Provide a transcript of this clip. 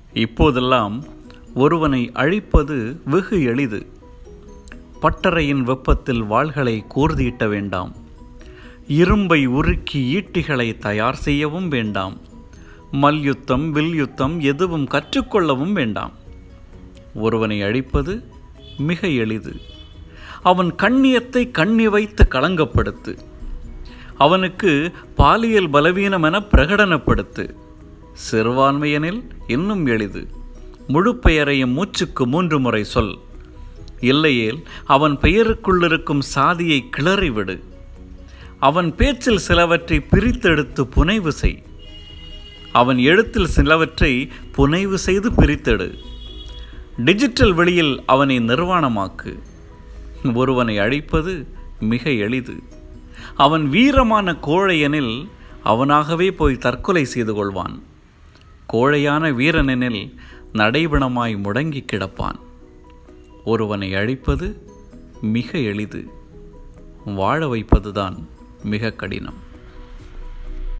இப்போதெல்லாம் ஒருவனை அழிப்பது வெகு எளிது. பட்டறையின் வெப்பத்தில் வாள்களை கூர்தியிட்ட வேண்டாம். இரும்பை உருக்கி ஈட்டிகளை தயார் செய்யவும் வேண்டாம். மல்யுத்தம், வில்யுத்தம் எதுவும் கற்றுக்கொள்ளவும் வேண்டாம். ஒருவனை அழிப்பது மிக எளிது. அவன் கண்ணியத்தை கண்ணி வைத்து களங்கப்படுத்து. அவனுக்கு பாலியல் பலவீனம் என பிரகடனப்படுத்து. சிறுபான்மையனில் இன்னும் எளிது. முழு பெயரையும் மூச்சுக்கு 3 முறை சொல். இல்லையேல் அவன் பெயருக்குள்ளிருக்கும் சாதியை கிளறிவிடு. அவன் பேச்சில் சிலவற்றை பிரித்தெடுத்து புனைவு செய். அவன் எழுத்தில் சிலவற்றை புனைவு செய்து பிரித்தெடு. டிஜிட்டல் வெளியில் அவனை நிர்வாணமாக்கு. ஒருவனை அழிப்பது மிக எளிது. அவன் வீரமான கோழையெனில் அவனாகவே போய் தற்கொலை செய்து கொள்வான். கோழையான வீரனெனில் நடைபணமாய் முடங்கி கிடப்பான். ஒருவனை அழிப்பது மிக எளிது. வாழ வைப்பதுதான் மிக கடினம்.